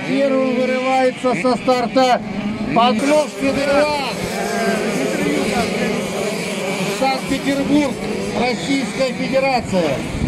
Первым вырывается со старта Покров Федерал. Санкт-Петербург, Российская Федерация.